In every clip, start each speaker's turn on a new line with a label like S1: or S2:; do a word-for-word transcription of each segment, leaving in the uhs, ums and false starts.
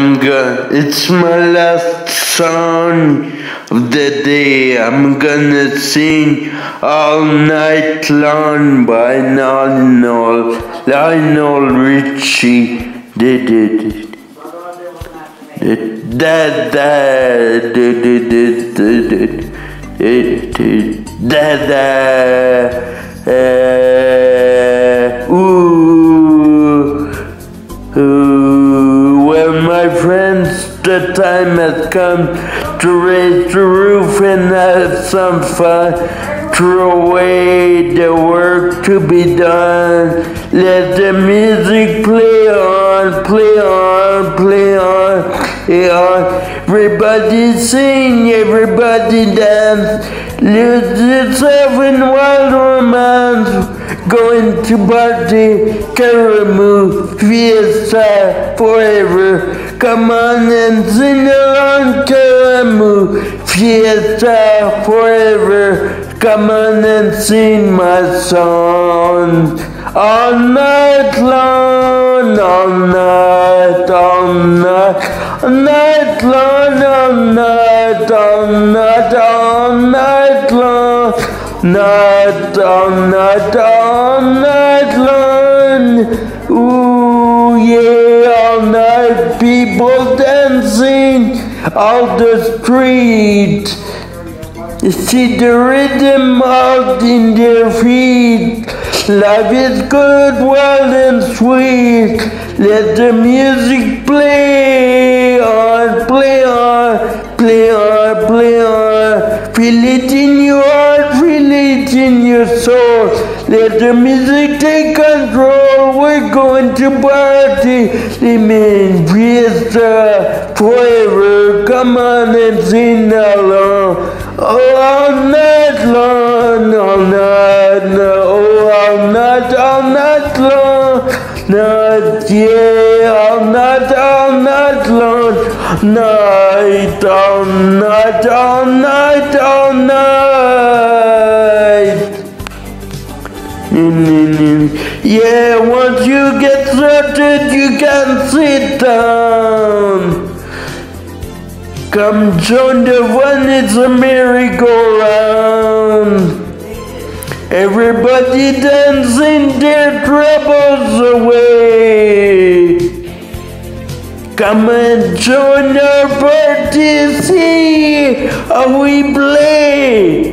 S1: I'm gonna, it's my last song of the day. I'm gonna sing All Night Long by Lionel, Lionel Richie. Did it. Da da da da da da ooh ooh. Well, my friends, the time has come to raise the roof and have some fun. Throw away the work to be done. Let the music play on, play on, play on, play on. Everybody sing, everybody dance. Lose yourself in wild romance. Going to party, Karamu, fiesta forever. Come on and sing along, Karamu, fiesta forever. Come on and sing my song all night long, all night, all night, all night long, all night, all night, all night long, night, all night, all night long. Ooh yeah, all night, people dancing on the street. You see the rhythm out in their feet. Life is good, wild and sweet. Let the music play on, play on, play on, play on. Feel it in your heart, feel it in your soul. Let the music take control. We're going to party, remain fiesta forever. Come on and sing along. Oh, all night long, all night, no, oh, all night, all night long, night, yeah, all night, all night long, night, all night, all night, all night. Yeah, once you get started, you can sit down. Come join the fun, it's a merry-go-round. Everybody dancing their troubles away. Come and join our party, see how we play.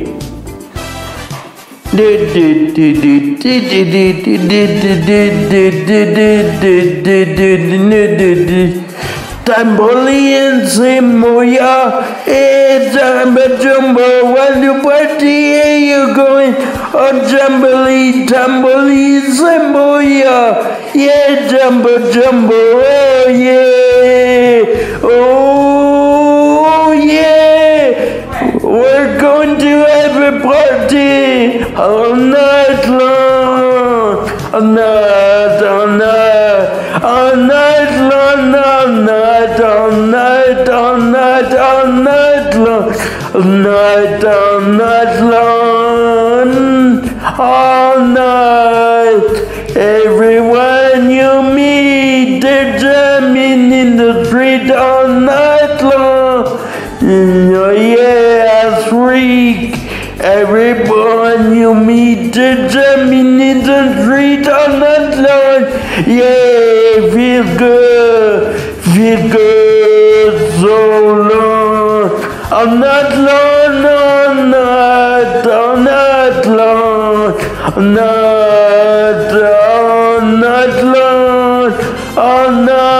S1: Tambourine, Simoya, eh, Jamba Jumbo, when you party, eh, you going on Jamboree, Tambourine, Simoya, yeah, Jumbo Jumbo, oh yeah, oh yeah, we're going to have a party all night long, all night, all night, all night long, all night, all night, all night, all night long, all night, all night long, all night. Everyone you meet, they're jamming in the street all night long. Oh yeah, freak. Everyone you meet, they're jamming in the street all night long. Yeah, feel good, feel good, so long. All night long, all night, all night long, all night, all night long, all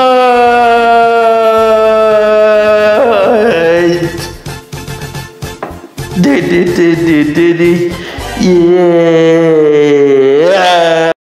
S1: night. Did it, did it, did it, yeah.